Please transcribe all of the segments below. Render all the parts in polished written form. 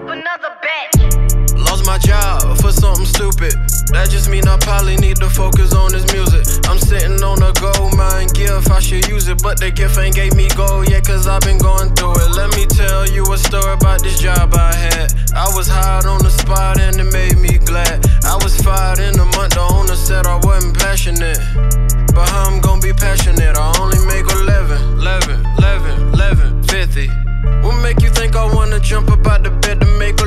up another bitch. Lost my job for something stupid. That just mean I probably need to focus on this music. I'm sitting on a gold mine gift, I should use it, but the gift ain't gave me gold yet, cause I've been going through it. Let me tell you a story about this job I had. I was hired on the spot and it made me glad. I was fired in a month, the owner said I wasn't passionate. But how I'm gonna be passionate? I only make 50. What make you think I wanna jump up out the bed to make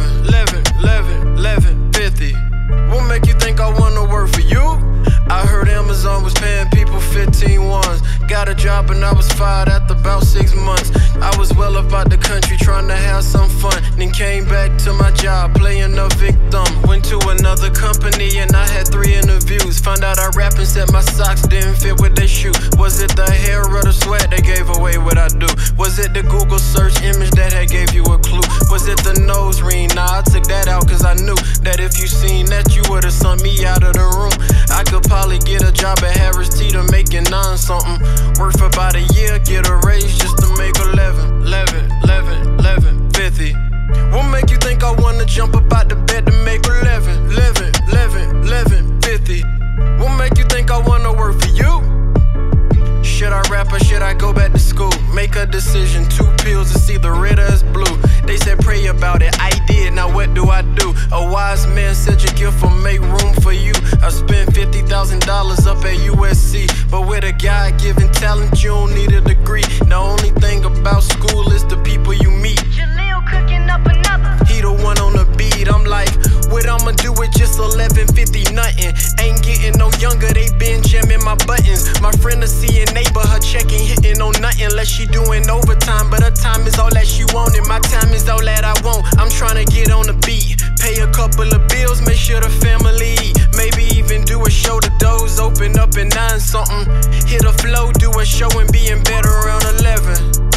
50? What make you think I wanna work for you? I heard Amazon was paying people 15 ones. Got a job and I was fired after about 6 months. I was well up out the country trying to have some fun. Then came back to my job playing a victim. Went to another company and I had 3 interviews. Found out I rap and said my socks didn't fit with their shoe. Was it the hair or the sweat that gave away what I do? Was it the Google search image that had gave you a clue? Was it the nose ring? Nah, I took that out cause I knew that if you seen that you would've sent me out of the room. I could probably get a job at Harris Teeter making 9 something. Work for about a year, get a raise just to make 50. What make you think I wanna jump up out the bed to make 50? What make you think I wanna work for you? Should I rap or should I go back to school? Make a decision, 2 pills, it's either red or it's blue. They said pray about it, I did, now what do I do? A wise man said your gift will make room for you. I spent $50,000 up at USC, but with a God-given talent you don't need a degree. The only thing about school is the people you meet. Jaleel cooking up another. He the one on the beat, I'm like, what I'ma do with just 11.50 nothing? Ain't getting no younger, they been jamming my buttons. My friend a CNA, but her check ain't hitting on nothing unless she doing overtime. But her time is all that she want and my time is all that I want. I'm trying to get on the beat, pay a couple of bills, make sure the family eat. Maybe even do a show, the doors open up at 9 something. Hit a flow, do a show and be in bed around 11.